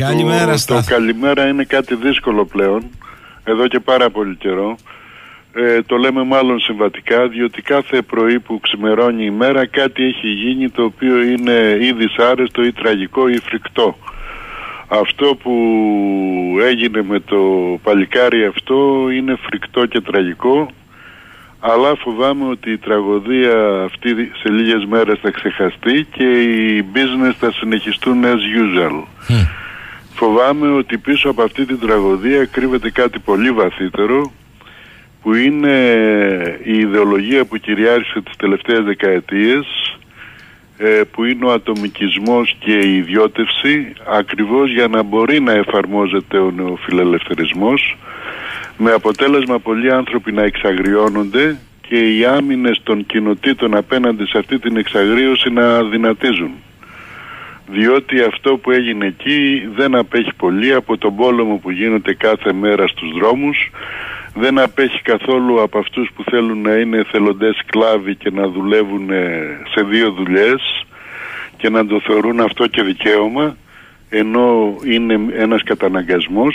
Καλημέρα, το καλημέρα είναι κάτι δύσκολο πλέον, εδώ και πάρα πολύ καιρό. Το λέμε μάλλον συμβατικά, διότι κάθε πρωί που ξημερώνει η μέρα κάτι έχει γίνει το οποίο είναι ή δυσάρεστο ή τραγικό ή φρικτό. Αυτό που έγινε με το παλικάρι αυτό είναι φρικτό και τραγικό, αλλά φοβάμαι ότι η τραγωδία αυτή σε λίγες μέρες θα ξεχαστεί και οι business θα συνεχιστούν as usual. Φοβάμαι ότι πίσω από αυτή την τραγωδία κρύβεται κάτι πολύ βαθύτερο, που είναι η ιδεολογία που κυριάρχησε τις τελευταίες δεκαετίες, που είναι ο ατομικισμός και η ιδιώτευση, ακριβώς για να μπορεί να εφαρμόζεται ο νεοφιλελευθερισμός, με αποτέλεσμα πολλοί άνθρωποι να εξαγριώνονται και οι άμυνες των κοινοτήτων απέναντι σε αυτή την εξαγρίωση να δυνατίζουν. Διότι αυτό που έγινε εκεί δεν απέχει πολύ από τον πόλεμο που γίνεται κάθε μέρα στους δρόμους, δεν απέχει καθόλου από αυτούς που θέλουν να είναι εθελοντές σκλάβοι και να δουλεύουν σε 2 δουλειές και να το θεωρούν αυτό και δικαίωμα, ενώ είναι ένας καταναγκασμός.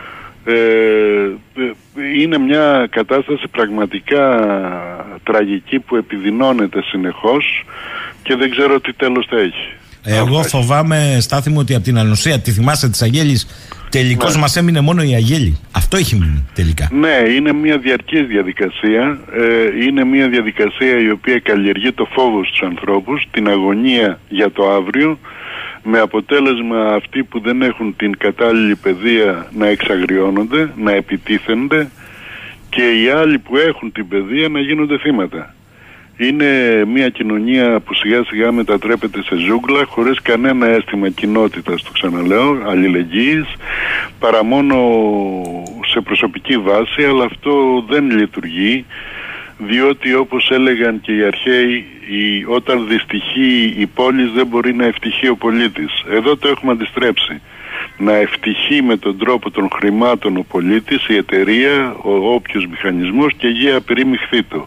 Είναι μια κατάσταση πραγματικά τραγική που επιδεινώνεται συνεχώς και δεν ξέρω τι τέλος θα έχει. Εγώ φοβάμαι, Στάθη μου, ότι από την Ανοσία, τη θυμάσαι της Αγέλης, τελικώς μας έμεινε μόνο η Αγέλη. Αυτό έχει μείνει τελικά. Ναι, είναι μια διαρκής διαδικασία. Είναι μια διαδικασία η οποία καλλιεργεί το φόβο στους ανθρώπους, την αγωνία για το αύριο, με αποτέλεσμα αυτοί που δεν έχουν την κατάλληλη παιδεία να εξαγριώνονται, να επιτίθενται, και οι άλλοι που έχουν την παιδεία να γίνονται θύματα. Είναι μια κοινωνία που σιγά σιγά μετατρέπεται σε ζούγκλα, χωρίς κανένα αίσθημα κοινότητας, το ξαναλέω, αλληλεγγύης, παρά μόνο σε προσωπική βάση, αλλά αυτό δεν λειτουργεί, διότι όπως έλεγαν και οι αρχαίοι, όταν δυστυχεί η πόλη δεν μπορεί να ευτυχεί ο πολίτης. Εδώ το έχουμε αντιστρέψει. Να ευτυχεί με τον τρόπο των χρημάτων ο πολίτης, η εταιρεία, ο όποιος μηχανισμός, και γη απερίμιχθήτο.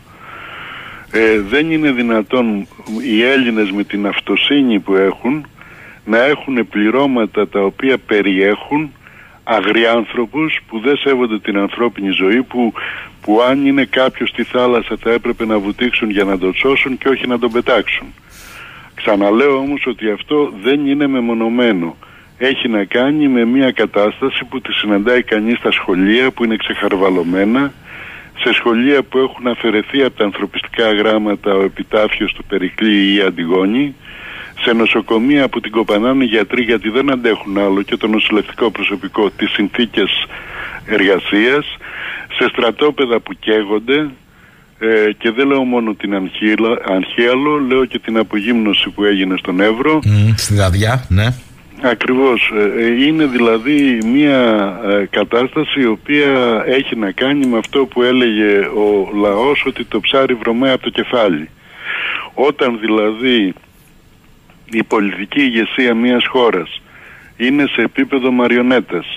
Δεν είναι δυνατόν οι Έλληνες με την αυτοσύνη που έχουν να έχουν πληρώματα τα οποία περιέχουν αγριάνθρωπους που δεν σέβονται την ανθρώπινη ζωή, που αν είναι κάποιος στη θάλασσα θα έπρεπε να βουτήξουν για να τον σώσουν και όχι να τον πετάξουν. Ξαναλέω όμως ότι αυτό δεν είναι μεμονωμένο. Έχει να κάνει με μια κατάσταση που τη συναντάει κανείς στα σχολεία, που είναι ξεχαρβαλωμένα, σε σχολεία που έχουν αφαιρεθεί από τα ανθρωπιστικά γράμματα ο επιτάφιος του Περικλή ή η Αντιγόνη, σε νοσοκομεία που την κοπανάνε οι γιατροί γιατί δεν αντέχουν άλλο, και το νοσηλευτικό προσωπικό, τις συνθήκες εργασίας, σε στρατόπεδα που καίγονται, και δεν λέω μόνο την Ανχίαλο, λέω και την απογύμνωση που έγινε στον Εύρο. Στη Δαδιά, ναι. Ακριβώς. Είναι δηλαδή μια κατάσταση η οποία έχει να κάνει με αυτό που έλεγε ο λαός, ότι το ψάρι βρωμάει από το κεφάλι. Όταν δηλαδή η πολιτική ηγεσία μιας χώρας είναι σε επίπεδο μαριονέτας,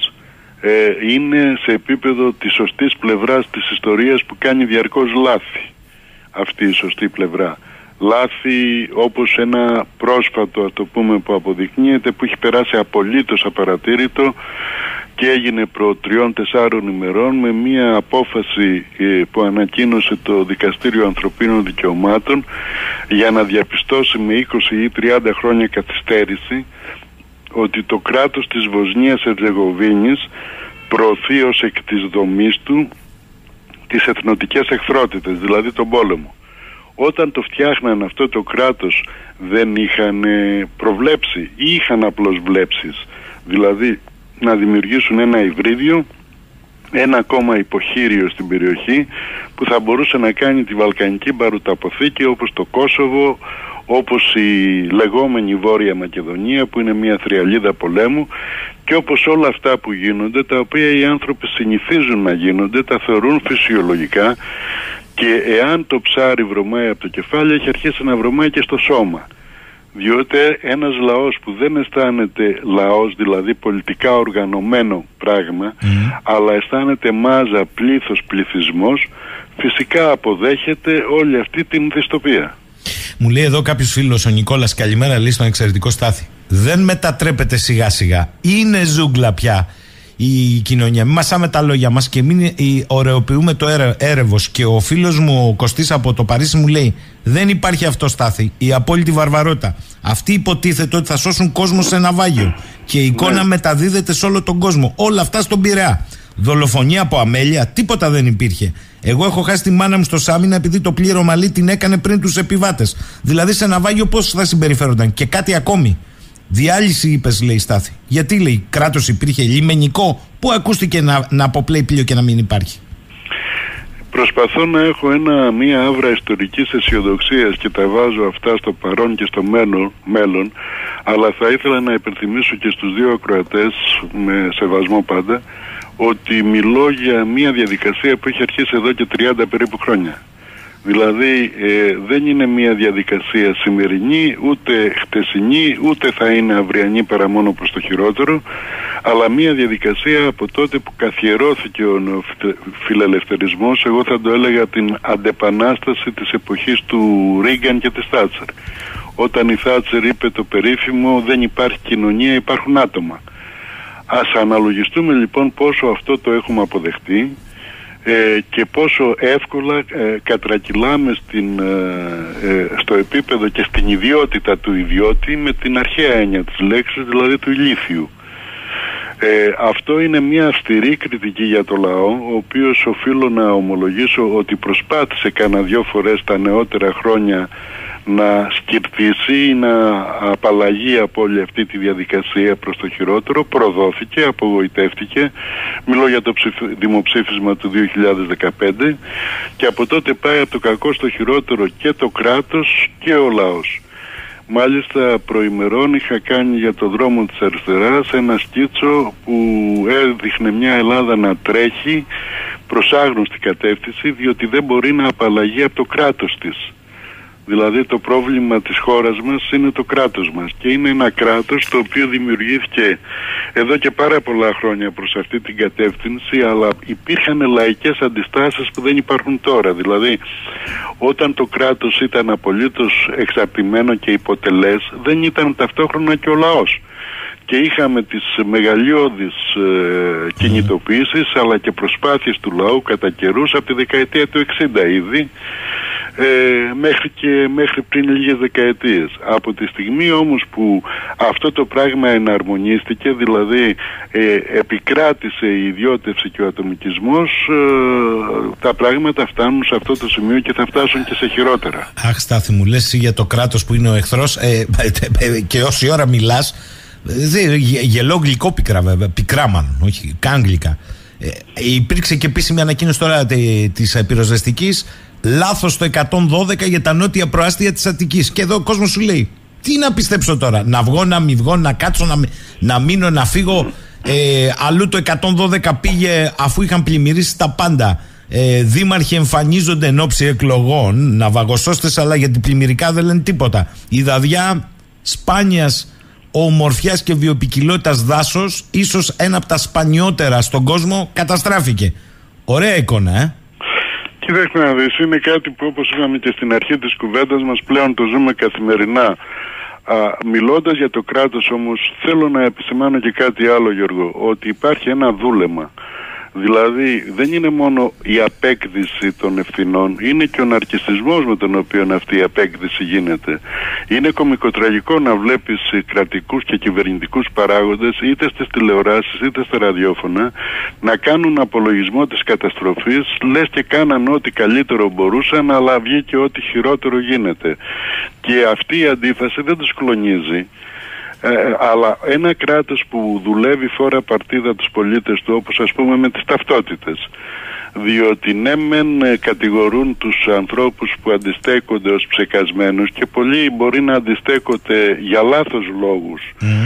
είναι σε επίπεδο της σωστής πλευράς της ιστορίας που κάνει διαρκώς λάθη, αυτή η σωστή πλευρά. Λάθη όπως ένα πρόσφατο, ας το πούμε, που αποδεικνύεται, που έχει περάσει απολύτως απαρατήρητο και έγινε προ 3-4 ημερών με μια απόφαση που ανακοίνωσε το Δικαστήριο Ανθρωπίνων Δικαιωμάτων για να διαπιστώσει με 20 ή 30 χρόνια καθυστέρηση ότι το κράτος της Βοσνίας Ερζεγοβίνης προωθεί ως εκ της δομής του τις εθνοτικές εχθρότητες, δηλαδή τον πόλεμο. Όταν το φτιάχναν αυτό το κράτος δεν είχαν προβλέψει ή είχαν απλώς βλέψεις, δηλαδή να δημιουργήσουν ένα υβρίδιο, ένα ακόμα υποχείριο στην περιοχή που θα μπορούσε να κάνει τη Βαλκανική μπαρουταποθήκη, όπως το Κόσοβο, όπως η λεγόμενη Βόρεια Μακεδονία που είναι μια θριαλίδα πολέμου, και όπως όλα αυτά που γίνονται, τα οποία οι άνθρωποι συνηθίζουν να γίνονται, τα θεωρούν φυσιολογικά, και εάν το ψάρι βρωμάει από το κεφάλι, έχει αρχίσει να βρωμάει και στο σώμα. Διότι ένας λαός που δεν αισθάνεται λαός, δηλαδή πολιτικά οργανωμένο πράγμα, αλλά αισθάνεται μάζα, πλήθος, πληθυσμός, φυσικά αποδέχεται όλη αυτή την δυστοπία. Μου λέει εδώ κάποιος φίλος, ο Νικόλας, καλημέρα, λέει στον εξαιρετικό Στάθη. Δεν μετατρέπεται σιγά σιγά. Είναι ζούγκλα πια η κοινωνία. Μην μασάμε τα λόγια μας και μην ωρεοποιούμε το έρευος. Και ο φίλος μου, ο Κωστής από το Παρίσι, μου λέει: δεν υπάρχει αυτό, Στάθη. Η απόλυτη βαρβαρότητα. Αυτοί υποτίθεται ότι θα σώσουν κόσμο σε ναυάγιο. Και η εικόνα μεταδίδεται σε όλο τον κόσμο. Όλα αυτά στον Πειραιά. Δολοφονία από αμέλεια, τίποτα δεν υπήρχε. Εγώ έχω χάσει τη μάνα μου στο Σάμινα επειδή το πλήρωμα λέει την έκανε πριν τους επιβάτες. Δηλαδή σε ναυάγιο πώς θα συμπεριφέρονταν. Και κάτι ακόμη. Διάλυση είπες, λέει, Στάθη. Γιατί, λέει, κράτος υπήρχε, λιμενικό? Πού ακούστηκε να αποπλέει πλοίο και να μην υπάρχει? Προσπαθώ να έχω μία άβρα ιστορικής αισιοδοξίας και τα βάζω αυτά στο παρόν και στο μέλλον, αλλά θα ήθελα να υπενθυμίσω και στους δύο ακροατές, με σεβασμό πάντα, ότι μιλώ για μία διαδικασία που έχει αρχίσει εδώ και 30 περίπου χρόνια. Δηλαδή δεν είναι μία διαδικασία σημερινή, ούτε χτεσινή, ούτε θα είναι αυριανή παρά μόνο προς το χειρότερο, αλλά μία διαδικασία από τότε που καθιερώθηκε ο φιλελευθερισμός, εγώ θα το έλεγα την αντεπανάσταση της εποχής του Ρίγκαν και της Θάτσερ. Όταν η Θάτσερ είπε το περίφημο «δεν υπάρχει κοινωνία, υπάρχουν άτομα». Ας αναλογιστούμε λοιπόν πόσο αυτό το έχουμε αποδεχτεί και πόσο εύκολα κατρακυλάμε στο επίπεδο και στην ιδιότητα του ιδιώτη με την αρχαία έννοια της λέξης, δηλαδή του ηλίθιου. Αυτό είναι μια αυστηρή κριτική για το λαό, ο οποίος οφείλω να ομολογήσω ότι προσπάθησε κάνα 2 φορές τα νεότερα χρόνια να σκυρτήσει ή να απαλλαγεί από όλη αυτή τη διαδικασία προς το χειρότερο. Προδόθηκε, απογοητεύτηκε. Μιλώ για το δημοψήφισμα του 2015 και από τότε πάει από το κακό στο χειρότερο και το κράτος και ο λαός. Μάλιστα προημερών είχα κάνει για το δρόμο της αριστεράς ένα σκίτσο που έδειχνε μια Ελλάδα να τρέχει προς άγνωστη κατεύθυνση, διότι δεν μπορεί να απαλλαγεί από το κράτος της. Δηλαδή το πρόβλημα της χώρας μας είναι το κράτος μας και είναι ένα κράτος το οποίο δημιουργήθηκε εδώ και πάρα πολλά χρόνια προς αυτή την κατεύθυνση, αλλά υπήρχαν λαϊκές αντιστάσεις που δεν υπάρχουν τώρα. Δηλαδή όταν το κράτος ήταν απολύτως εξαρτημένο και υποτελές, δεν ήταν ταυτόχρονα και ο λαός. Και είχαμε τις μεγαλειώδεις κινητοποιήσεις αλλά και προσπάθειες του λαού κατά καιρούς από τη δεκαετία του 60 ήδη μέχρι πριν λίγες δεκαετίες. Από τη στιγμή όμως που αυτό το πράγμα εναρμονίστηκε, δηλαδή επικράτησε η ιδιώτευση και ο ατομικισμός, τα πράγματα φτάνουν σε αυτό το σημείο και θα φτάσουν και σε χειρότερα. Αχ, Στάθη μου, λες για το κράτος που είναι ο εχθρός και όση ώρα μιλάς γελώ γλυκό πικρά, βέβαια, πικρά μάλλον, όχι καν γλυκά. Υπήρξε και επίσημη ανακοίνωση τώρα της πυροσβεστικής, λάθος το 112 για τα νότια προάστια της Αττικής. Και εδώ ο κόσμος σου λέει, τι να πιστέψω τώρα, να βγω, να μην βγω, να κάτσω, να μείνω, να φύγω. Αλλού το 112 πήγε αφού είχαν πλημμυρίσει τα πάντα. Δήμαρχοι εμφανίζονται εν ώψη εκλογών, ναυαγοσώστες, αλλά για την πλημμυρικά δεν λένε τίποτα. Η δαδιά σπάνιας ομορφιάς και βιοποικιλότητας δάσος, ίσως ένα από τα σπανιότερα στον κόσμο, καταστράφηκε. Ωραία εικόνα, Κοιτάξτε να δεις, είναι κάτι που, όπως είπαμε και στην αρχή της κουβέντας μας, πλέον το ζούμε καθημερινά. Μιλώντας για το κράτος όμως, θέλω να επισημάνω και κάτι άλλο, Γιώργο, ότι υπάρχει ένα δούλεμα. Δηλαδή δεν είναι μόνο η απέκτηση των ευθυνών, είναι και ο ναρκισσισμός με τον οποίο αυτή η απέκτηση γίνεται. Είναι κωμικοτραγικό να βλέπεις κρατικούς και κυβερνητικούς παράγοντες, είτε στις τηλεοράσεις είτε στα ραδιόφωνα, να κάνουν απολογισμό της καταστροφής, λες και κάναν ό,τι καλύτερο μπορούσαν, αλλά βγήκε ό,τι χειρότερο γίνεται. Και αυτή η αντίφαση δεν τους κλονίζει. Αλλά ένα κράτος που δουλεύει φόρα παρτίδα τους πολίτες του, όπως ας πούμε με τις ταυτότητες, διότι ναι μεν κατηγορούν τους ανθρώπους που αντιστέκονται ως ψεκασμένους και πολλοί μπορεί να αντιστέκονται για λάθος λόγους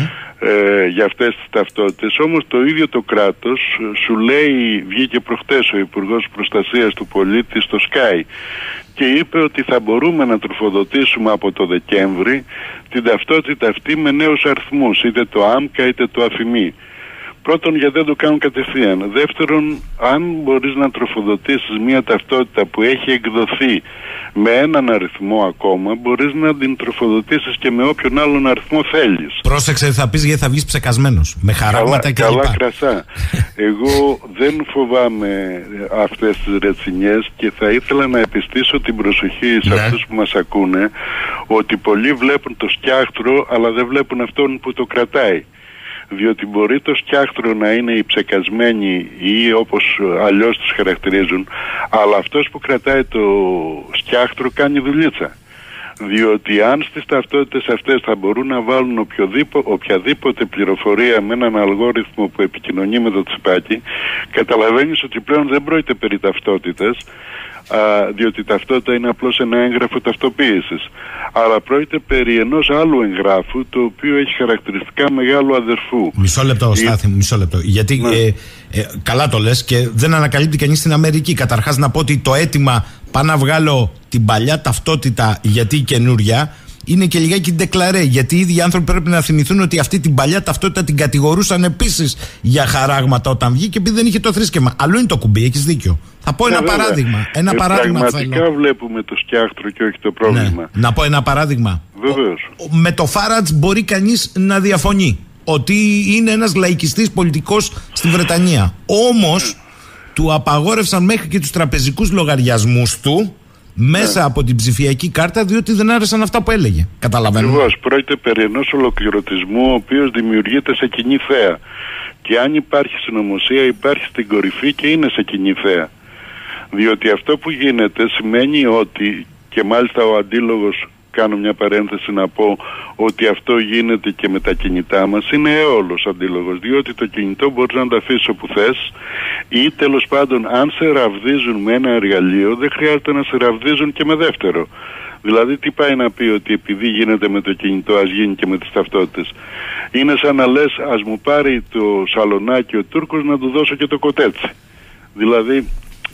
για αυτές τις ταυτότητες, όμως το ίδιο το κράτος σου λέει, βγήκε προχτές ο Υπουργός Προστασίας του Πολίτη στο Sky και είπε ότι θα μπορούμε να τροφοδοτήσουμε από το Δεκέμβρη την ταυτότητα αυτή με νέους αριθμούς, είτε το ΆΜΚΑ είτε το ΑΦΙΜΗ. Πρώτον, γιατί δεν το κάνουν κατευθείαν. Δεύτερον, αν μπορείς να τροφοδοτήσεις μια ταυτότητα που έχει εκδοθεί με έναν αριθμό ακόμα, μπορείς να την τροφοδοτήσεις και με όποιον άλλον αριθμό θέλεις. Πρόσεξε, θα πεις, γιατί θα βγεις ψεκασμένος. Με χαράγματα και λοιπά. Καλά κρασά. Εγώ δεν φοβάμαι αυτές τις ρετσινιές και θα ήθελα να επιστήσω την προσοχή σε αυτούς που μας ακούνε, ότι πολλοί βλέπουν το σκιάχτρο αλλά δεν βλέπουν αυτόν που το κρατάει. Διότι μπορεί το σκιάχτρο να είναι οι ψεκασμένοι ή όπως αλλιώς τους χαρακτηρίζουν, αλλά αυτός που κρατάει το σκιάχτρο κάνει δουλίτσα. Διότι αν στις ταυτότητες αυτές θα μπορούν να βάλουν οποιαδήποτε πληροφορία με έναν αλγόριθμο που επικοινωνεί με το τσιπάκι, καταλαβαίνεις ότι πλέον δεν πρόκειται περί ταυτότητας, διότι η ταυτότητα είναι απλώς ένα έγγραφο ταυτοποίησης, αλλά πρόκειται περί ενός άλλου εγγράφου, το οποίο έχει χαρακτηριστικά μεγάλου αδερφού. Μισό λεπτό, Στάθη, μισό λεπτό. Γιατί καλά το λες και δεν ανακαλύπτει κανείς στην Αμερική. Καταρχάς να πω ότι το αίτημα πάω να βγάλω την παλιά ταυτότητα γιατί η καινούρια είναι και λιγάκι ντεκλαρέ. Γιατί οι ίδιοι άνθρωποι πρέπει να θυμηθούν ότι αυτή την παλιά ταυτότητα την κατηγορούσαν επίσης για χαράγματα όταν βγήκε, επειδή δεν είχε το θρήσκευμα. Αλλού είναι το κουμπί, έχεις δίκιο. Θα πω ένα παράδειγμα. Πραγματικά βλέπουμε το σκιάχτρο και όχι το πρόβλημα. Ναι. Να πω ένα παράδειγμα. Βεβαίως. Με το Φάρατς μπορεί κανείς να διαφωνεί ότι είναι ένας λαϊκιστής πολιτικός στη Βρετανία. Όμως του απαγόρευσαν μέχρι και τους τραπεζικούς λογαριασμούς του μέσα από την ψηφιακή κάρτα, διότι δεν άρεσαν αυτά που έλεγε. Καταλαβαίνουμε. Ακριβώς. Πρόκειται περί ενός ολοκληρωτισμού ο οποίος δημιουργείται σε κοινή θέα. Και αν υπάρχει συνωμοσία, υπάρχει στην κορυφή και είναι σε κοινή θέα. Διότι αυτό που γίνεται σημαίνει ότι, και μάλιστα ο αντίλογος, κάνω μια παρένθεση να πω ότι αυτό γίνεται και με τα κινητά μας, είναι αίολος αντίλογος, διότι το κινητό μπορείς να το αφήσεις όπου θες, ή τέλος πάντων αν σε ραβδίζουν με ένα εργαλείο δεν χρειάζεται να σε ραβδίζουν και με δεύτερο. Δηλαδή τι πάει να πει ότι επειδή γίνεται με το κινητό ας γίνει και με τις ταυτότητες. Είναι σαν να λες ας μου πάρει το σαλονάκι ο Τούρκος να του δώσω και το κοτέτσι. Δηλαδή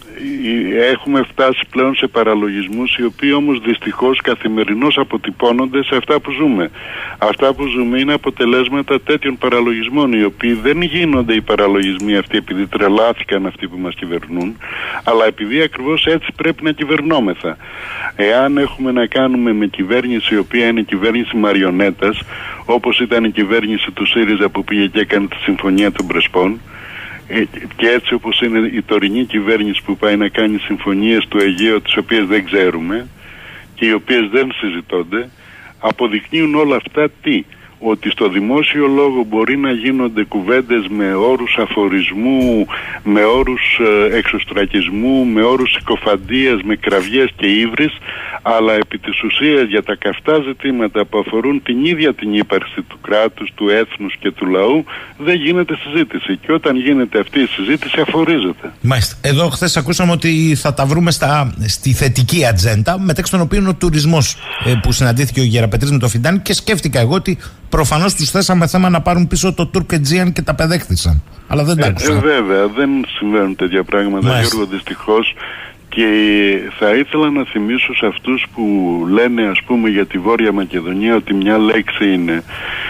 έχουμε φτάσει πλέον σε παραλογισμούς οι οποίοι όμως δυστυχώς καθημερινώς αποτυπώνονται σε αυτά που ζούμε. Αυτά που ζούμε είναι αποτελέσματα τέτοιων παραλογισμών, οι οποίοι δεν γίνονται οι παραλογισμοί αυτοί επειδή τρελάθηκαν αυτοί που μας κυβερνούν, αλλά επειδή ακριβώς έτσι πρέπει να κυβερνόμεθα. Εάν έχουμε να κάνουμε με κυβέρνηση η οποία είναι κυβέρνηση μαριονέτας, όπως ήταν η κυβέρνηση του ΣΥΡΙΖΑ που πήγε και έκανε τη Συμφωνία των Πρεσπών, και έτσι όπως είναι η τωρινή κυβέρνηση που πάει να κάνει συμφωνίες του Αιγαίου, τις οποίες δεν ξέρουμε και οι οποίες δεν συζητώνται, αποδεικνύουν όλα αυτά τι? Ότι στο δημόσιο λόγο μπορεί να γίνονται κουβέντες με όρους αφορισμού, με όρους εξωστρακισμού, με όρους συκοφαντίας, με κραυγές και ύβρις, αλλά επί της ουσίας για τα καυτά ζητήματα που αφορούν την ίδια την ύπαρξη του κράτους, του έθνους και του λαού δεν γίνεται συζήτηση, και όταν γίνεται αυτή η συζήτηση αφορίζεται. Μάλιστα. Εδώ χθες ακούσαμε ότι θα τα βρούμε στη θετική ατζέντα, μεταξύ των οποίων ο τουρισμός, που συναντήθηκε ο Γεραπετρής με το Φιντάνη, και σκέφτηκα εγώ ότι προφανώς τους θέσαμε θέμα να πάρουν πίσω το Turk Aegean και τα παιδέχθησαν. Αλλά δεν τα άκουσα. Βέβαια, δεν συμβαίνουν τέτοια πράγματα, Γιώργο, δυστυχώς. Και θα ήθελα να θυμίσω σε αυτούς που λένε ας πούμε για τη Βόρεια Μακεδονία ότι μια λέξη είναι.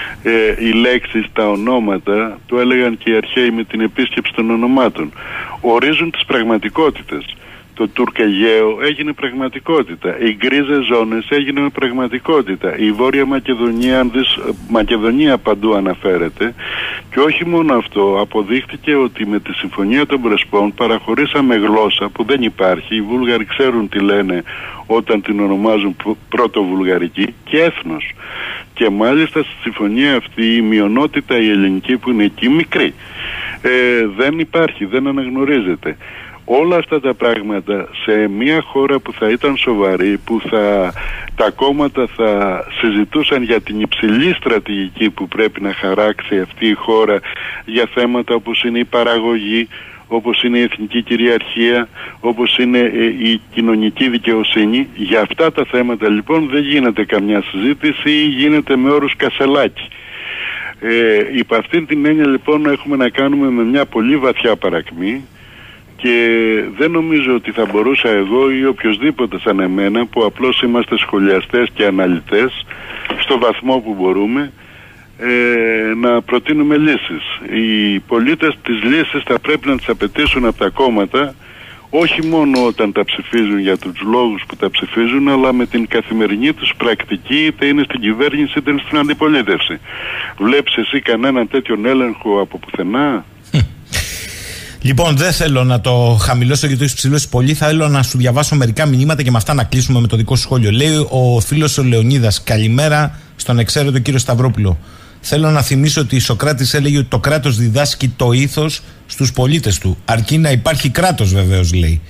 Οι λέξεις, τα ονόματα, το έλεγαν και οι αρχαίοι με την επίσκεψη των ονομάτων, ορίζουν τις πραγματικότητες. Το Τουρκαιγαίο έγινε πραγματικότητα. Οι γκρίζες ζώνες έγινε πραγματικότητα. Η Βόρεια Μακεδονία, αν δεις, Μακεδονία παντού αναφέρεται. Και όχι μόνο αυτό, αποδείχτηκε ότι με τη Συμφωνία των Πρεσπών παραχωρήσαμε γλώσσα που δεν υπάρχει. Οι Βούλγαροι ξέρουν τι λένε όταν την ονομάζουν πρωτοβουλγαρική, και έθνος. Και μάλιστα στη συμφωνία αυτή η μειονότητα η ελληνική που είναι εκεί μικρή. Δεν υπάρχει, δεν αναγνωρίζεται. Όλα αυτά τα πράγματα σε μια χώρα που θα ήταν σοβαρή, που τα κόμματα θα συζητούσαν για την υψηλή στρατηγική που πρέπει να χαράξει αυτή η χώρα για θέματα όπως είναι η παραγωγή, όπως είναι η εθνική κυριαρχία, όπως είναι η κοινωνική δικαιοσύνη. Για αυτά τα θέματα λοιπόν δεν γίνεται καμιά συζήτηση ή γίνεται με όρους κασελάκι. Υπ' αυτήν την έννοια λοιπόν έχουμε να κάνουμε με μια πολύ βαθιά παρακμή. Και δεν νομίζω ότι θα μπορούσα εγώ ή οποιοσδήποτε σαν εμένα, που απλώς είμαστε σχολιαστές και αναλυτές στο βαθμό που μπορούμε, να προτείνουμε λύσεις. Οι πολίτες τις λύσεις θα πρέπει να τις απαιτήσουν από τα κόμματα, όχι μόνο όταν τα ψηφίζουν για τους λόγους που τα ψηφίζουν, αλλά με την καθημερινή τους πρακτική, είτε είναι στην κυβέρνηση είτε είναι στην αντιπολίτευση. Βλέπεις εσύ κανέναν τέτοιον έλεγχο από πουθενά? Λοιπόν, δεν θέλω να το χαμηλώσω γιατί το έχεις ψηλώσει πολύ. Θα θέλω να σου διαβάσω μερικά μηνύματα και με αυτά να κλείσουμε με το δικό σου σχόλιο. Λέει ο φίλος ο Λεωνίδας: καλημέρα στον εξαίρετο κύριο Σταυρόπουλο. Θέλω να θυμίσω ότι ο Σωκράτης έλεγε ότι το κράτος διδάσκει το ήθος στους πολίτες του. Αρκεί να υπάρχει κράτος, βεβαίως, λέει.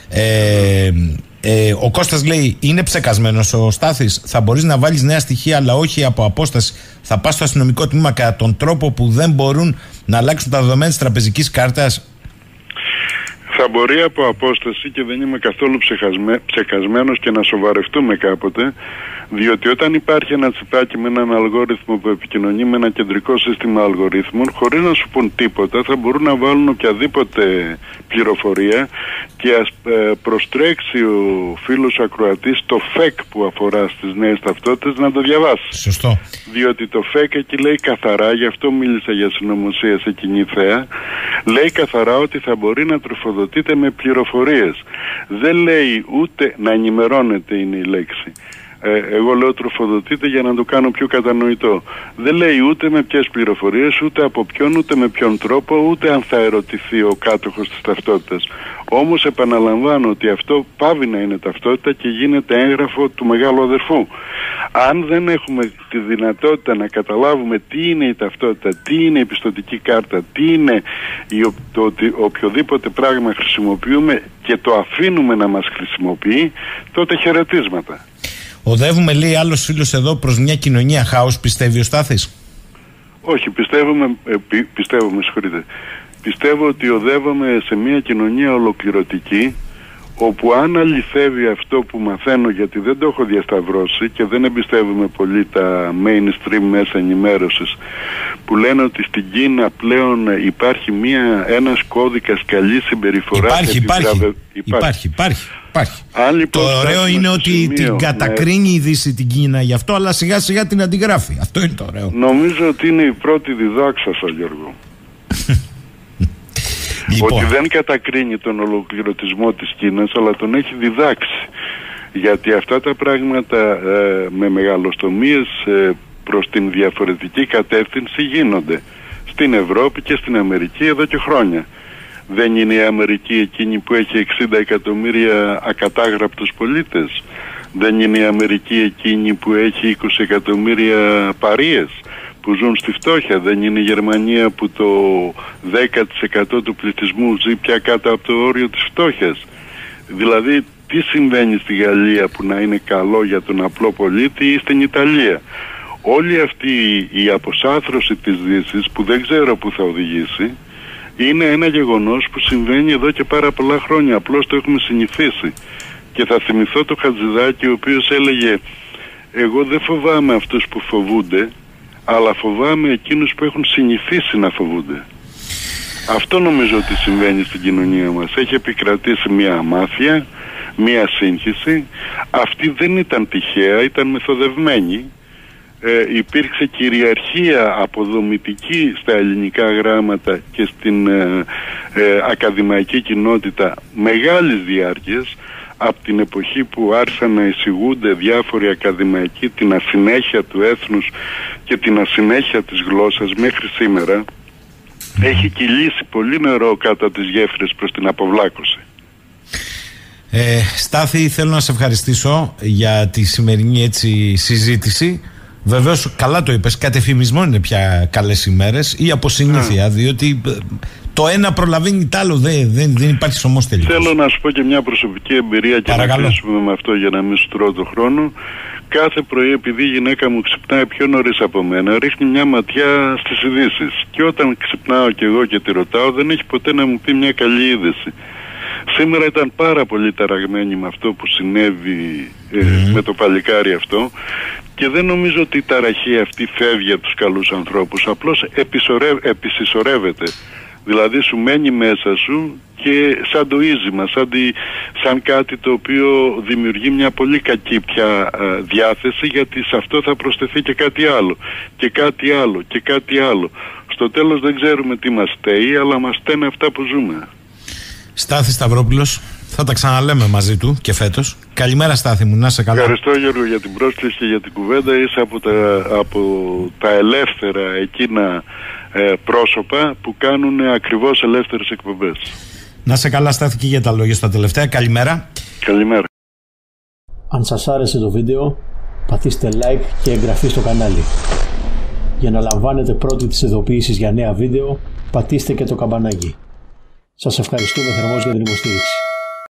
Ο Κώστας λέει: είναι ψεκασμένος ο Στάθης. Θα μπορείς να βάλεις νέα στοιχεία, αλλά όχι από απόσταση. Θα πας στο αστυνομικό τμήμα κατά τον τρόπο που δεν μπορούν να αλλάξουν τα δεδομένα της τραπεζικής κάρτας. Θα μπορεί από απόσταση και δεν είμαι καθόλου ψεκασμένος και να σοβαρευτούμε κάποτε, διότι όταν υπάρχει ένα τσιπάκι με έναν αλγόριθμο που επικοινωνεί με ένα κεντρικό σύστημα αλγορίθμων, χωρίς να σου πούν τίποτα, θα μπορούν να βάλουν οποιαδήποτε πληροφορία και ας προστρέξει ο φίλος ακροατής το ΦΕΚ που αφορά στις νέες ταυτότητες να το διαβάσει. Σωστό. Διότι το ΦΕΚ εκεί λέει καθαρά, γι' αυτό μίλησα για συνωμοσία σε κοινή θέα, λέει καθαρά ότι θα μπορεί να τροφοδοτείται με πληροφορίες. Δεν λέει ούτε να ενημερώνεται, είναι η λέξη. Εγώ λέω τροφοδοτείται για να το κάνω πιο κατανοητό. Δεν λέει ούτε με ποιες πληροφορίες, ούτε από ποιον, ούτε με ποιον τρόπο, ούτε αν θα ερωτηθεί ο κάτοχος της ταυτότητας. Όμως επαναλαμβάνω ότι αυτό πάβει να είναι ταυτότητα και γίνεται έγγραφο του μεγάλου αδερφού. Αν δεν έχουμε τη δυνατότητα να καταλάβουμε τι είναι η ταυτότητα, τι είναι η πιστωτική κάρτα, τι είναι το οποιοδήποτε πράγμα χρησιμοποιούμε και το αφήνουμε να μας χρησιμοποιεί, τότε χαιρετίσματα. Οδεύουμε, λέει άλλος φίλος εδώ, προς μια κοινωνία χάος, πιστεύει ο Στάθης? Όχι, πιστεύω ότι οδεύουμε σε μια κοινωνία ολοκληρωτική, όπου αν αληθεύει αυτό που μαθαίνω, γιατί δεν το έχω διασταυρώσει και δεν εμπιστεύομαι πολύ τα mainstream μέσα ενημέρωσης, που λένε ότι στην Κίνα πλέον υπάρχει ένας κώδικας καλής συμπεριφοράς. Υπάρχει. Λοιπόν, το ωραίο είναι ότι την κατακρίνει η Δύση την Κίνα γι' αυτό, αλλά σιγά σιγά την αντιγράφει. Αυτό είναι το ωραίο. Νομίζω ότι είναι η πρώτη διδάξασα, Γιώργο. Λοιπόν. Ότι δεν κατακρίνει τον ολοκληρωτισμό της Κίνας, αλλά τον έχει διδάξει. Γιατί αυτά τα πράγματα με μεγαλοστομίες προς την διαφορετική κατεύθυνση γίνονται στην Ευρώπη και στην Αμερική εδώ και χρόνια. Δεν είναι η Αμερική εκείνη που έχει 60 εκατομμύρια ακατάγραπτους πολίτες? Δεν είναι η Αμερική εκείνη που έχει 20 εκατομμύρια παρείες που ζουν στη φτώχεια? Δεν είναι η Γερμανία που το 10% του πληθυσμού ζει πια κάτω από το όριο της φτώχειας? Δηλαδή, τι συμβαίνει στη Γαλλία που να είναι καλό για τον απλό πολίτη ή στην Ιταλία? Όλη αυτή η αποσάθρωση της Δύσης, που δεν ξέρω που θα οδηγήσει, είναι ένα γεγονός που συμβαίνει εδώ και πάρα πολλά χρόνια. Απλώς το έχουμε συνηθίσει. Και θα θυμηθώ το Χατζηδάκη, ο οποίος έλεγε: εγώ δεν φοβάμαι αυτούς που φοβούνται, αλλά φοβάμαι εκείνους που έχουν συνηθίσει να φοβούνται. Αυτό νομίζω ότι συμβαίνει στην κοινωνία μας. Έχει επικρατήσει μια αμάθεια, μια σύγχυση. Αυτή δεν ήταν τυχαία, ήταν μεθοδευμένη. Υπήρξε κυριαρχία αποδομητική στα ελληνικά γράμματα και στην ακαδημαϊκή κοινότητα μεγάλης διάρκειας, από την εποχή που άρχισαν να εισηγούνται διάφοροι ακαδημαϊκοί την ασυνέχεια του έθνους και την ασυνέχεια της γλώσσας μέχρι σήμερα. Έχει κυλήσει πολύ νερό κάτω από τις γέφυρες προς την αποβλάκωση. Στάθη, θέλω να σε ευχαριστήσω για τη σημερινή έτσι συζήτηση. Βεβαίως, καλά το είπες, κατεφημισμό είναι πια καλές ημέρες ή από συνήθεια, διότι το ένα προλαβαίνει το άλλο, δεν υπάρχει σωμός τελικός. Θέλω να σου πω και μια προσωπική εμπειρία και να κλείσουμε με αυτό για να μην σου τρώω το χρόνο. Κάθε πρωί, επειδή η γυναίκα μου ξυπνάει πιο νωρίς από μένα, ρίχνει μια ματιά στις ειδήσεις. Και όταν ξυπνάω κι εγώ και τη ρωτάω, δεν έχει ποτέ να μου πει μια καλή είδηση. Σήμερα ήταν πάρα πολύ ταραγμένη με αυτό που συνέβη με το παλικάρι αυτό, και δεν νομίζω ότι η ταραχή αυτή φεύγει από τους καλούς ανθρώπους, απλώς επισυσσωρεύεται. Δηλαδή σου μένει μέσα σου και σαν το ίζημα, σαν κάτι το οποίο δημιουργεί μια πολύ κακή πια διάθεση, γιατί σε αυτό θα προσθεθεί και κάτι άλλο και κάτι άλλο και κάτι άλλο. Στο τέλος δεν ξέρουμε τι μας στέει, αλλά μας στένε αυτά που ζούμε. Στάθη Σταυρόπουλος, θα τα ξαναλέμε μαζί του και φέτος. Καλημέρα Στάθη μου, να είσαι καλά. Ευχαριστώ Γιώργο για την πρόσκληση και για την κουβέντα. Είσαι από τα ελεύθερα εκείνα πρόσωπα που κάνουν ακριβώς ελεύθερες εκπομπές. Να είσαι καλά Στάθη και για τα λόγια στα τελευταία. Καλημέρα. Καλημέρα. Αν σας άρεσε το βίντεο, πατήστε like και εγγραφή στο κανάλι. Για να λαμβάνετε πρώτοι τις ειδοποιήσεις για νέα βίντεο, πατήστε και το καμπανάκι. Σας ευχαριστούμε θερμώς για την υποστήριξη.